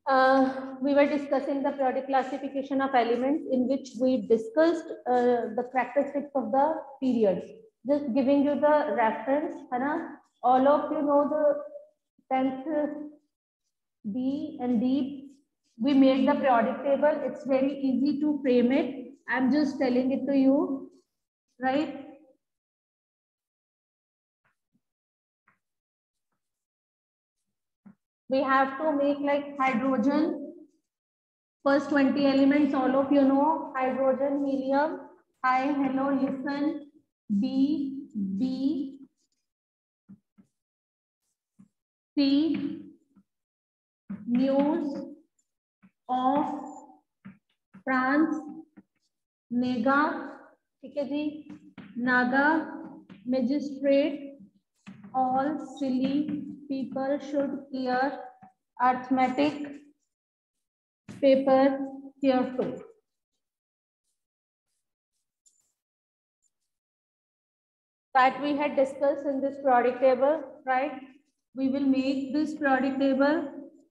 We were discussing the periodic classification of elements, in which we discussed the characteristics of the periods. Just giving you the reference, है ना? All of you know the 10th B and D. We made the periodic table. It's very easy to frame it. I'm just telling it to you, right? We have to make like hydrogen. First 20 elements, all of you know, hydrogen, helium. Hi, hello, listen. B, B, C, news, of, France, नेगा, ठीक है जी, Naga, magistrate, all silly people should clear, arithmetic, paper, careful. That we had discussed in this periodic table, right? We will make this periodic table.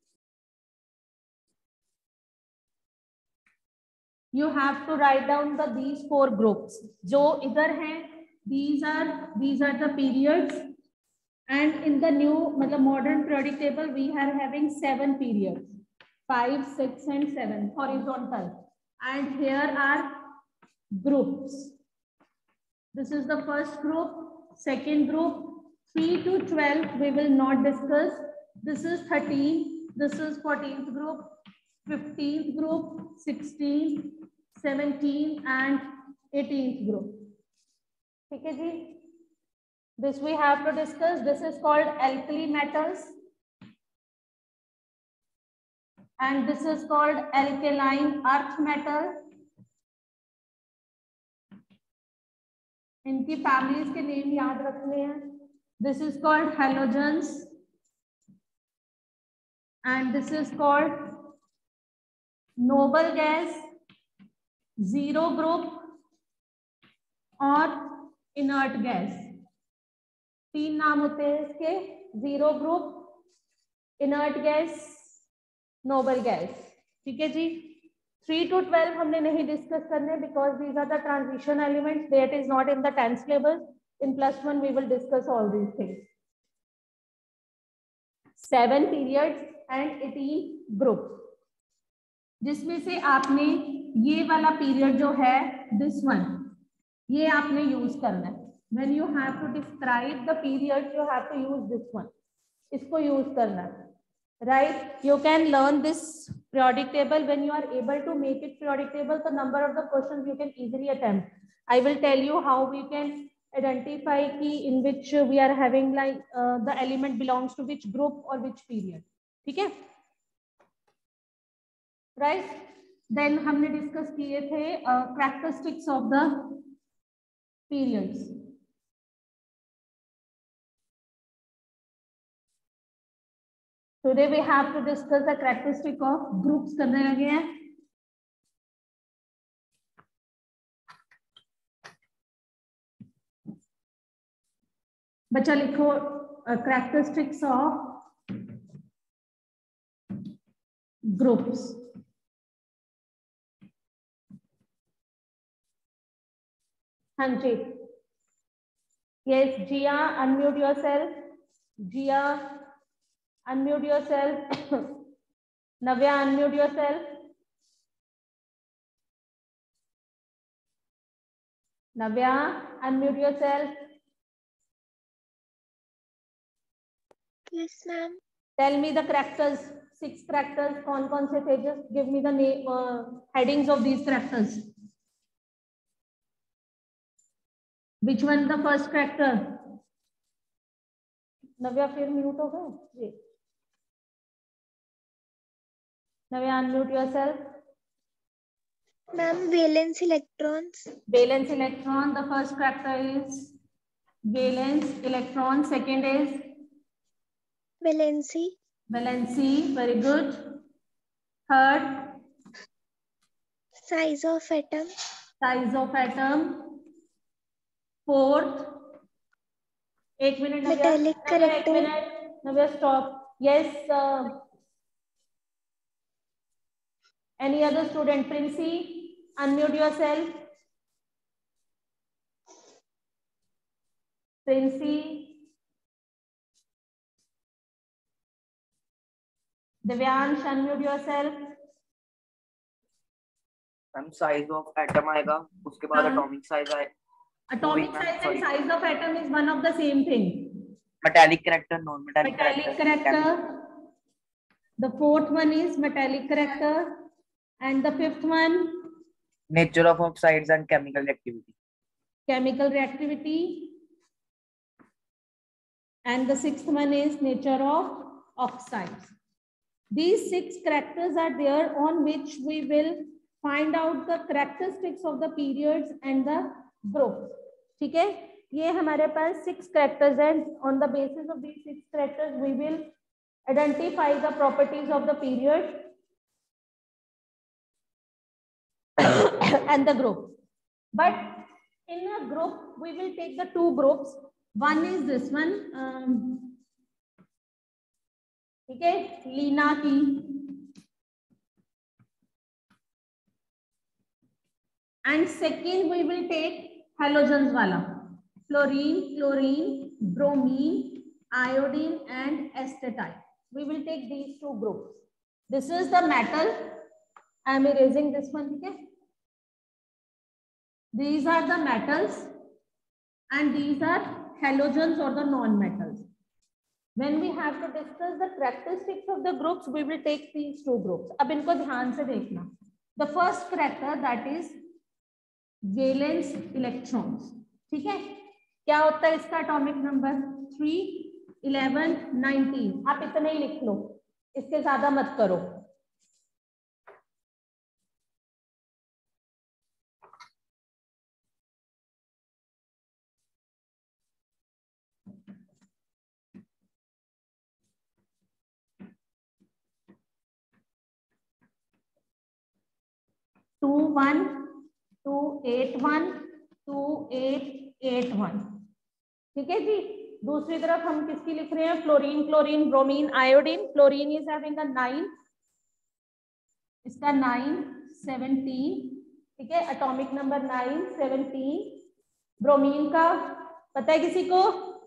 You have to write down these 4 groups. जो इधर हैं, these are the periods, and in the new मतलब modern periodic table we are having 7 periods, 5, 6 and 7 horizontal, and here are groups. This is the first group, second group, 3 to 12 we will not discuss. This is 13, this is 14th group, 15th group, 16, 17 and 18th group. ठीक है जी? This we have to discuss. This is called alkali metals, and this is called alkaline earth metal. इनकी families के name याद रखने हैं. This is called halogens, and this is called noble gas, zero group और inert gas. 3 नाम होते हैं इसके, zero group, inert gas, noble gas. ठीक है जी? 3 to 12 हमने नहीं डिस्कस करने, because these are the transition elements, that is not in the 10th syllabus. In +1 we will discuss all these things. 7 periods and 18 groups, जिसमें से आपने ये वाला पीरियड जो है, दिस वन, ये आपने यूज करना है. When you have to describe the periods, you have to use this one. इसको use करना है, right? You can learn this periodic table when you are able to make it periodic table. The number of the questions you can easily attempt. I will tell you how we can identify key in which we are having like the element belongs to which group or which period. ठीक है? Right? Then हमने discuss किए थे characteristics of the periods. Today we have to discuss the characteristic of groups. करने लगे हैं. बच्चा लिखो characteristics of groups. हाँ जी. Yes, Jia, unmute yourself. Jia, unmute yourself. Navya, unmute yourself. Navya, unmute yourself. Yes, ma'am. Tell me the characters. 6 characters. कौन से थे? Just give me the name, headings of these characters. Which one the first character? Navya फिर mute हो गए. Navya, unmute yourself. Ma'am, valence electrons. Valence electron. The first character is valence electron. Second is Valency. valency. Very good. Third, Size of atom. size of atom. Fourth, एक minute Navya. Metallic character. एक minute. Navya, stop. Yes. Any other student? Princey, unmute yourself. Princey. Divyansh, unmute yourself. Ma'am size of atom आएगा, उसके बाद atomic size आएगा. Atomic size and size of atom is one of the same thing. Metallic character, non-metallic Metallic character. The fourth one is metallic character, and the fifth one, nature of oxides and chemical reactivity. Chemical reactivity, and the sixth one is nature of oxides. These 6 characters are there on which we will find out the characteristics of the periods and the groups. ठीक है, ये हमारे पास 6 characters हैं. On the basis of these 6 characters, we will identify the properties of the period and the group. But in a group, we will take the 2 groups. One is this one. ठीक है, लीना की. And second, we will take halogens वाला. Fluorine, chlorine, bromine, iodine, and acetate. We will take these 2 groups. This is the metal. I am erasing this one. Okay. These are the metals, and these are halogens or the non-metals. When we have to discuss the characteristics of the groups, we will take these 2 groups. अब इनको ध्यान से देखना. The first character, that is valence electrons. ठीक है, क्या होता है इसका एटॉमिक नंबर? 3, 11, 19. आप इतना ही लिख लो, इसके ज्यादा मत करो. टू 1 2 8 1 2 8 8 1. ठीक है जी. दूसरी तरफ हम किसकी लिख रहे हैं? Fluorine, chlorine, bromine, iodine. Fluorine is having a 9, इसका 9 17. ठीक है, एटॉमिक नंबर 9 17. ब्रोमीन का पता है किसी को?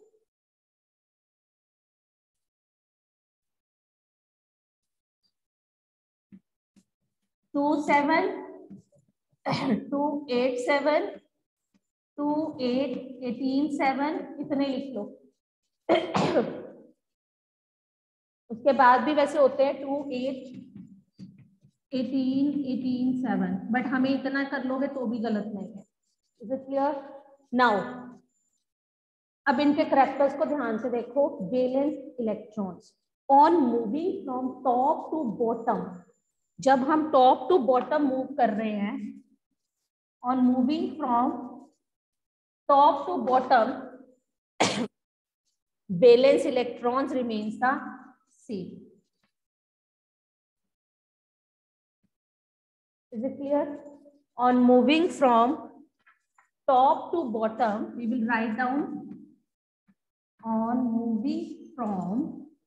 2 7 2 8 7 2 8 18 7. इतने लिख लो. उसके बाद भी वैसे होते हैं 2 8 18 18 7, बट हमें इतना कर लोगे तो भी गलत नहीं है. Is it clear? नाउ अब इनके करैक्टर्स को ध्यान से देखो. Valence electrons on moving from top to bottom. जब हम टॉप टू बॉटम मूव कर रहे हैं, on moving from top to bottom, valence electrons remains the same. Is it clear? On moving from top to bottom, we will write down on moving from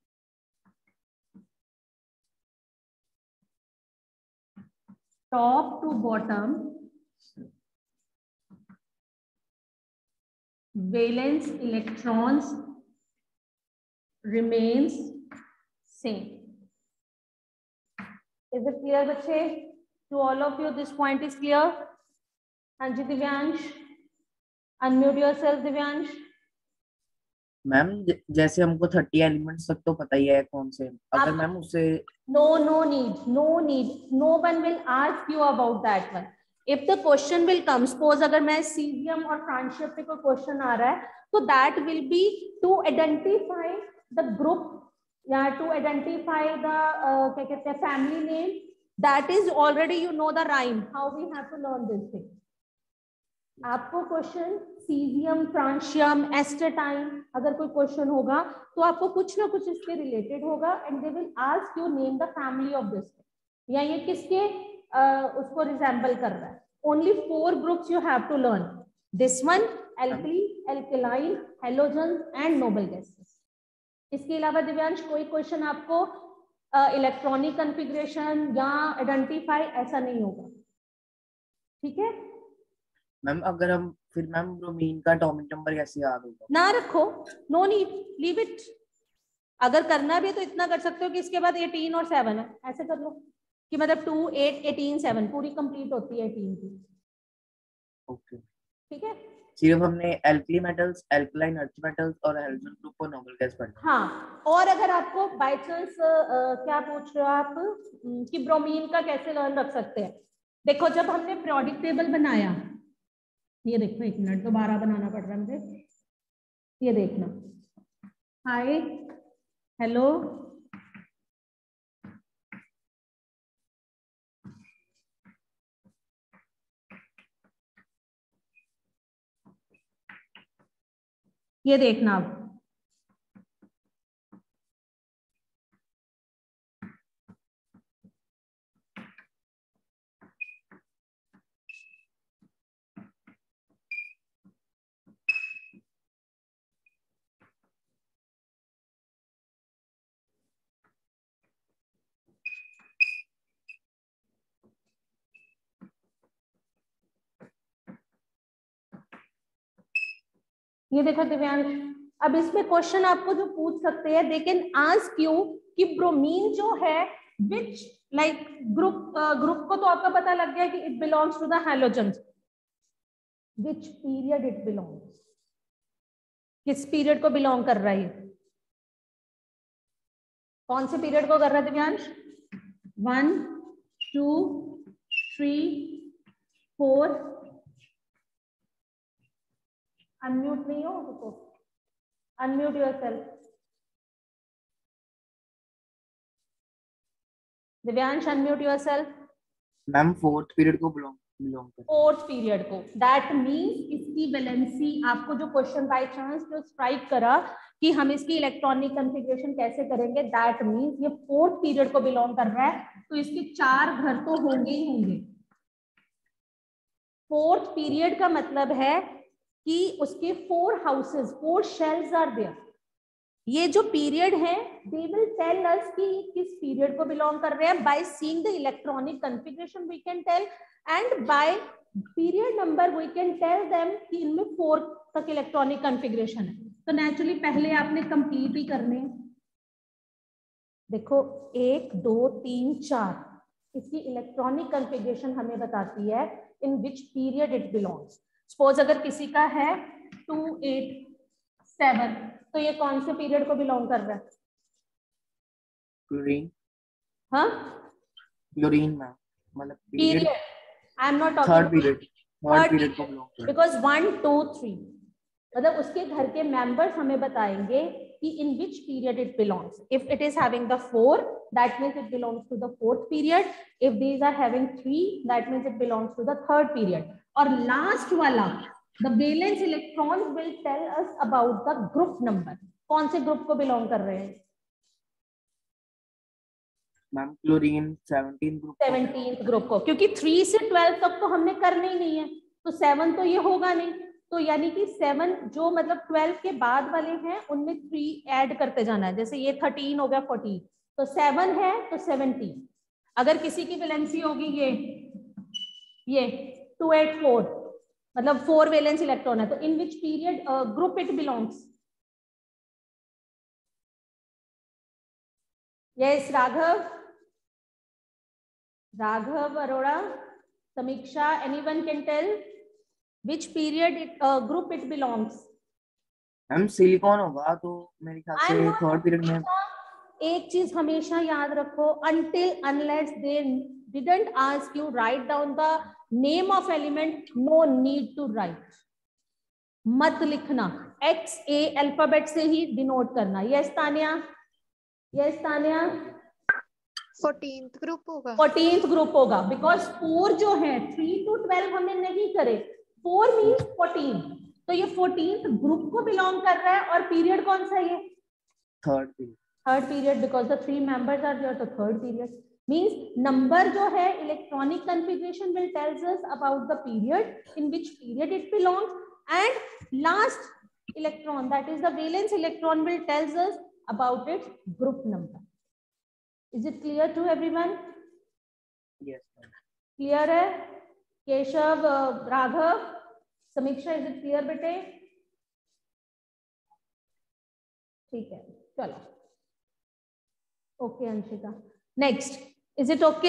top to bottom, valence electrons remains same. Is it clear बच्चे? To all of you this point is clear? हाँ जी Divyansh, unmute yourself Divyansh. Ma'am जैसे हमको 30 elements तक तो पता ही है कौन से, अगर मैम उससे no need, no one will ask you about that one. If the question will come, suppose अगर मैं cesium और francium पे कोई question आ रहा है, तो that will be to identify the group या to identify the क्या कहते हैं family name. That is already you know the rhyme. How we have to learn this thing. आपको क्वेश्चन cesium, francium, astatine अगर कोई क्वेश्चन होगा तो आपको कुछ ना कुछ इसके रिलेटेड होगा, and they will ask you name the family of this thing. या ये किसके उसको रिजेंबल कर रहा है. Only 4 groups you have to learn. This one, alkali, alkaline, halogens and noble gases. इसके अलावा दिव्यांश कोई क्वेश्चन आपको इलेक्ट्रॉनिक कॉन्फ़िगरेशन या आइडेंटिफाई, ऐसा नहीं होगा, ठीक है। मैम अगर हम फिर मैम ब्रोमीन का एटॉमिक नंबर कैसे याद होगा? ना रखो, नो नीड, लीव इट। अगर करना भी है तो इतना कर सकते हो कि इसके बाद 18 और 7 है, ऐसे कर लो कि मतलब 2 8 18 7 पूरी कंप्लीट होती है 18 की। ओके, ठीक है। सिर्फ हमने alkali metals, alkaline earth metals और हैलोजन ग्रुप को नोबल गैस पढ़ना। हाँ, और अगर आपको बाय चांस क्या पूछ रहे हो आप कि ब्रोमीन का कैसे लर्न रख सकते हैं, देखो जब हमने पीरियोडिक टेबल बनाया, ये देखो एक मिनट दोबारा बनाना पड़ रहा है मुझे, ये देखना, हाय हेलो, ये देखना अब, ये देखो दिव्यांश, अब इसमें क्वेश्चन आपको जो पूछ सकते हैं, दे कैन आस्क यू कि ब्रोमीन जो है विच लाइक ग्रुप को तो आपका पता लग गया कि it belongs to the halogens, which period it belongs, किस पीरियड को बिलोंग कर रहा है, कौन से पीरियड को कर रहा है दिव्यांश? 1 2 3 4, अनम्यूट नहीं हो तो unmute yourself, Divyansh unmute yourself. Ma'am fourth period को बिलोंग करता है। फोर्थ पीरियड को, दैट मींस इसकी वैलेंसी, आपको जो क्वेश्चन बाय चांस जो स्ट्राइक करा कि हम इसकी इलेक्ट्रॉनिक कॉन्फ़िगरेशन कैसे करेंगे, दैट मींस ये फोर्थ पीरियड को बिलोंग कर रहा है, तो इसके 4 घर तो होंगे ही होंगे। फोर्थ पीरियड का मतलब है कि उसके 4 हाउसेस, 4 शेल्स आर देयर। ये जो पीरियड है दे विल टेल अस कि किस पीरियड को बिलोंग कर रहे हैं, by seeing the electronic configuration we can tell, and by period number we can tell them कि इनमें 4 तक इलेक्ट्रॉनिक कॉन्फ़िगरेशन है। तो नेचुरली पहले आपने कंप्लीट ही करने, देखो 1 2 3 4, इसकी इलेक्ट्रॉनिक कॉन्फ़िगरेशन हमें बताती है in which period it belongs. Suppose अगर किसी का है 2 8 7, तो ये कौन से पीरियड को बिलोंग कर रहा है? क्लोरीन। हाँ, क्लोरीन मैम, मतलब period, I am not talking third period को बिलोंग करता है, बिकॉज 1 2 3 मतलब उसके घर के मेंबर्स हमें बताएंगे कि in which period it belongs. If it is having the 4, that means it belongs to the fourth period, if these are having 3, that means it belongs to the third period, और last वाला the valence electrons will tell us about the group number, कौन से group को belong कर रहे हैं। Ma'am chlorine 17 group 17th group को, क्योंकि 3 से 12 तक तो हमने करना ही नहीं है, तो 7 तो ये होगा नहीं, तो यानी कि 7 जो मतलब 12 के बाद वाले हैं उनमें 3 ऐड करते जाना है, जैसे ये 13 हो गया 14, तो 7 है तो 17। अगर किसी की वैलेंसी होगी ये 284, मतलब 4 वैलेंस इलेक्ट्रॉन है, तो in which period group it belongs. Yes Raghav Arora, Samiksha, anyone can tell which period group it belongs? मैम सिलिकॉन होगा, तो मेरे ख्याल से थर्ड पीरियड में। एक चीज हमेशा याद रखो, until unless they didn't ask you write down the name of element, no need to write, मत लिखना, XA अल्फाबेट से ही डिनोट करना। यस तानिया, 14th ग्रुप होगा। 14th ग्रुप होगा, बिकॉज 4 जो है 3 to 12 हमने नहीं करे, 4 मीन्स 14, तो ये 14th ग्रुप को बिलोंग कर रहा है, और पीरियड कौन सा है ये? Third period, because the 3 members are there, तो थर्ड पीरियड मीन्स नंबर जो है electronic configuration will tells us about the period in which period it belongs, and last electron that is the valence electron will tells us about its group number. Is it clear to everyone? Yes ma'am. Clear है? केशव, राघव, समीक्षा, is it clear बेटे? ठीक है, चलो okay Anshika, next, is it okay?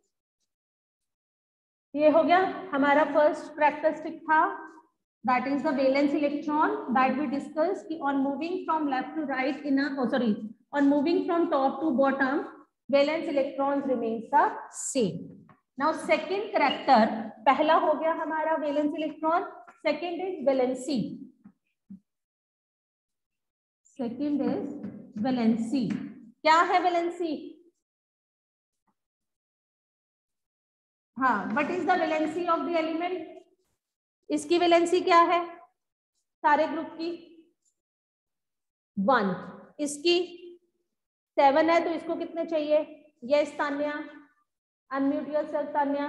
ये हो गया हमारा फर्स्ट कैरेक्टरिस्टिक था, that is the valence electron that we discuss कि on moving from left to right in sorry on moving from top to bottom valence electrons remains the same. Now second character, पहला हो गया हमारा valence electron, second is valency. Second is valency. क्या है valency? हाँ, what is the valency of the element? इसकी valency क्या है सारे ग्रुप की? 1। इसकी 7 है, तो इसको कितने चाहिए? Yes Tanya, unmute yourself Tanya.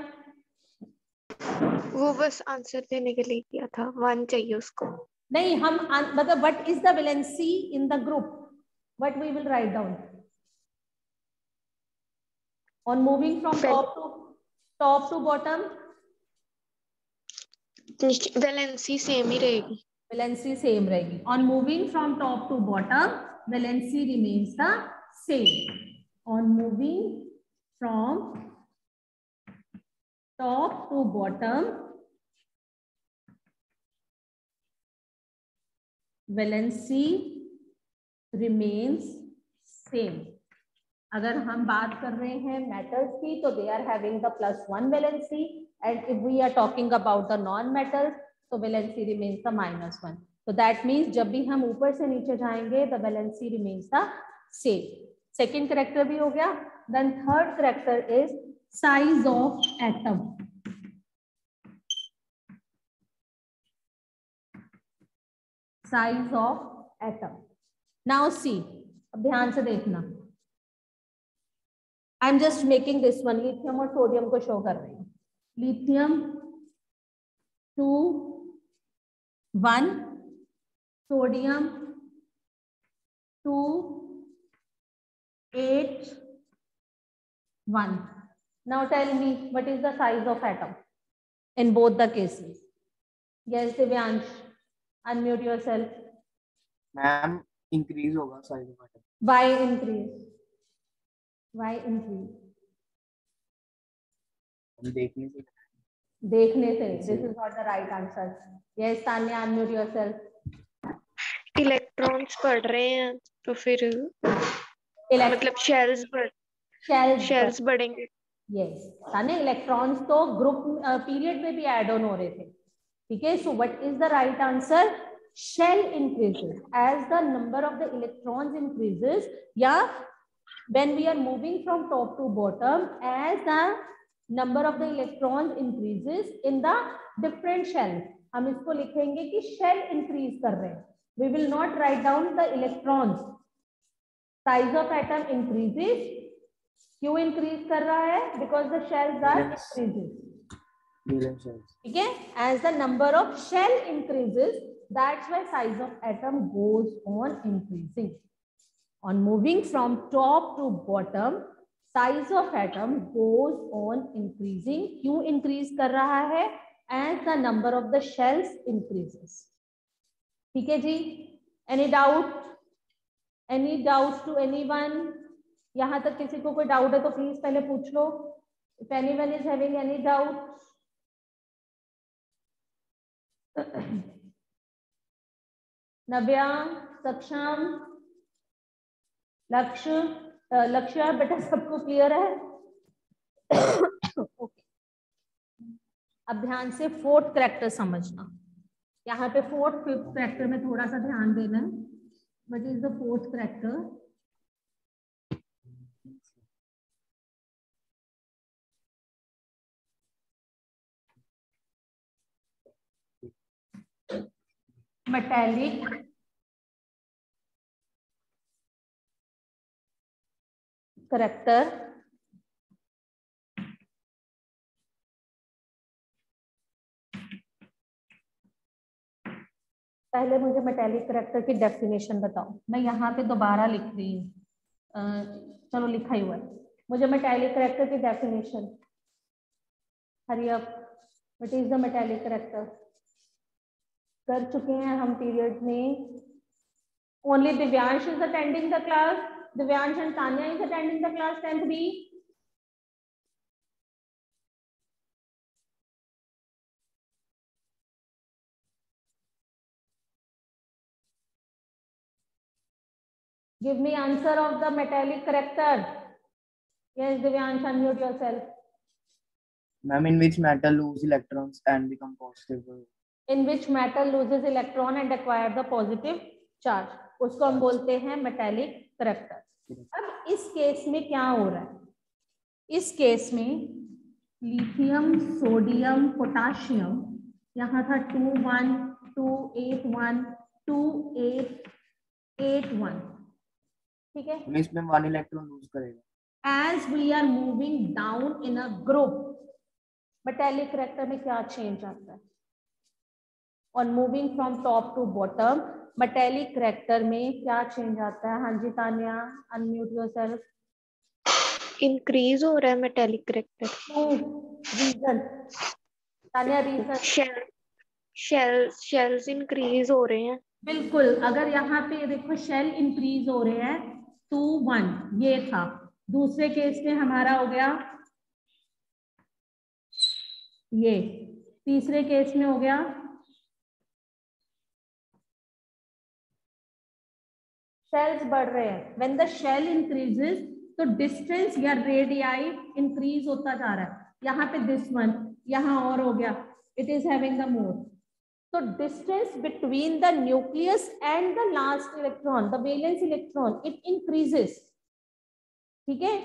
वो बस आंसर देने के लिए किया था, 1 चाहिए उसको। नहीं, हम मतलब what is the valency in the group, what we will write down on moving from top to bottom? Valency same ही रहेगी। वैलेंसी सेम रहेगी। On moving from top to bottom valency remains the same. On moving from top to bottom valency remains same. अगर हम बात कर रहे हैं metals की तो they are having the +1 valency, and if we are talking about the non metals तो valency remains the -1। तो दैट मीन्स जब भी हम ऊपर से नीचे जाएंगे the valency remains the same. Second character भी हो गया। Then third character is size of atom. Size of atom. Now see, अब ध्यान से देखना, I am just making this one, lithium और सोडियम को शो कर रही हूँ। Lithium 2 1, sodium 2 8 1. Now tell me what is the size of atom in both the cases? Yes, Divyansh, unmute yourself. Ma'am increase होगा size of atom. Why increase? Why increase? हम देखने से This is not the right answer. Yes, Tanya, unmute yourself. Electrons बढ़ रहे हैं तो फिर मतलब शेल्स बढ़ेंगे। यस तान्या, इलेक्ट्रॉन्स तो ग्रुप पीरियड में भी ऐड ऑन हो रहे थे, ठीक है। So what is the right answer? Shell increases as the number of the electrons increases, या when we are moving from top to bottom as the number of the electrons increases in the different shells, हम इसको लिखेंगे कि shell increase कर रहे हैं। we will not write down the electrons. size of atom increases, क्यों increase कर रहा है? Because the shells are increasing, ठीक है। As the number of shell increases, that's why size of atom goes on increasing. On moving from top to bottom size of atom goes on increasing. क्यों increase कर रहा है? As the number of the shells increases, ठीक है जी। Any doubt? Any doubt to anyone? यहां तक किसी को कोई डाउट है तो प्लीज पहले पूछ लो। If anyone is having any doubt, Navya, Saksham, Lakshya बेटा, सबको क्लियर है? ओके, अब ध्यान से फोर्थ कैरेक्टर समझना। यहाँ पे फोर्थ फिफ्थ कैरेक्टर में थोड़ा सा ध्यान देना। What is the fourth character? Metallic character पहले मुझे मेटालिक कैरेक्टर की डेफिनेशन बताओ। मैं यहाँ पे दोबारा लिख रही हूँ, चलो लिखा ही हुआ है, मुझे मेटालिक करेक्टर की definition, hurry up, what is the metallic character, कर चुके हैं हम पीरियड में। Only Divyansh is attending the class, Divyansh and Tanya is attending the class 10th B. Give me answer of the metallic character. Yes, Divyansh, unmute yourself. Ma'am, in which metal lose electrons and become positive? In which metal loses electron and acquire the positive charge, उसको हम बोलते हैं metallic character. अब इस case में क्या हो रहा है, इस केस में लिथियम, सोडियम, पोटाशियम, यहाँ था 2 1 2 8 1 2 8 8 1, ठीक है, इसमें 1 इलेक्ट्रॉन लूज करेगा. As we are moving down in a group, metallic character में क्या चेंज आता है, on moving from top to bottom, metallic character में क्या चेंज आता है? हाँ जी तान्या, unmute yourself. इंक्रीज हो रहा है metallic character. Reason Tanya, reason shells increase हो रहे हैं. बिल्कुल, अगर यहाँ पे देखो शेल इंक्रीज हो रहे हैं 2 1, ये था. दूसरे केस में हमारा हो गया ये, तीसरे केस में हो गया शेल्स बढ़ रहे हैं. व्हेन द शेल इंक्रीजेस तो डिस्टेंस या रेडियाई इंक्रीज होता जा रहा है. यहाँ पे दिस वन, यहाँ और हो गया, it is having the more. So distance between the nucleus and the last electron, the valence electron, it increases. ठीक है,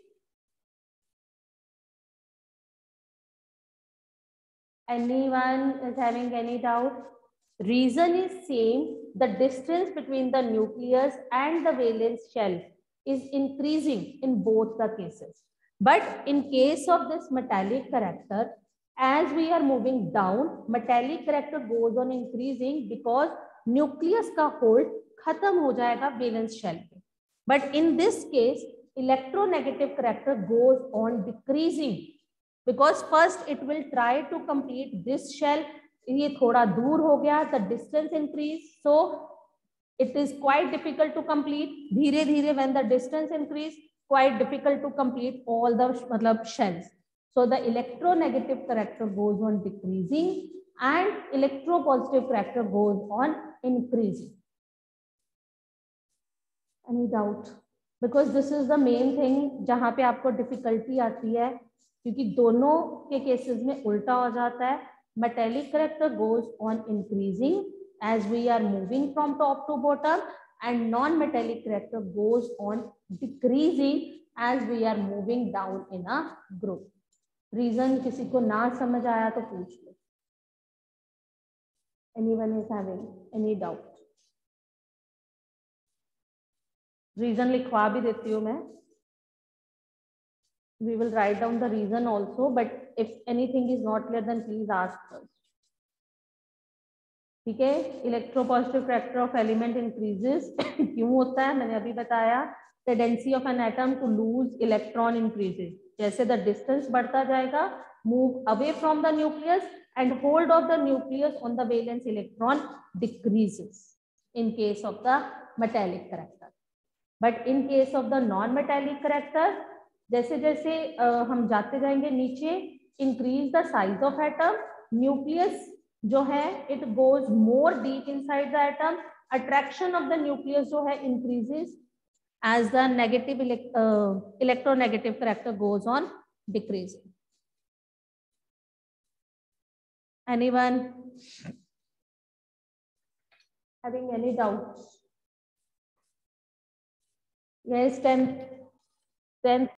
anyone is having any doubt? Reason is same. The distance between the nucleus and the valence shell is increasing in both the cases. But in case of this metallic character, as we are moving down, metallic character goes on increasing because nucleus का hold खत्म हो जाएगा valence shell पे. But in this case, electronegative character goes on decreasing because first it will try to complete this shell. ये थोड़ा दूर हो गया, the distance increase, so it is quite difficult to complete. धीरे धीरे when the distance increase, quite difficult to complete all the मतलब shells. So the electronegative character goes on decreasing and electropositive character goes on increasing. Any doubt? Because this is the main thing जहाँ पे आपको difficulty आती है, क्योंकि दोनों के cases में उल्टा हो जाता है. Metallic character goes on increasing as we are moving from top to bottom, and non-metallic character goes on decreasing as we are moving down in a group. Reason किसी को ना समझ आया तो पूछ लो. Anyone is having any doubt? Reason लिखवा भी देती हूँ मैं. We will write down the reason also, but if anything is not clear, then please ask first. ठीक है, electropositive character of element increases क्यों होता है, मैंने अभी बताया. Tendency of an atom to lose electron increases. जैसे द डिस्टेंस बढ़ता जाएगा, move away from the nucleus and hold of the nucleus on the valence electron decreases in case of the metallic character. But in case of the non metallic character, जैसे जैसे हम जाते जाएंगे नीचे, increase the size of atom, nucleus जो है it goes more deep inside the atom, attraction of the nucleus जो है increases as the negative electronegative character goes on decreasing. Anyone having any doubts? Yes, 10th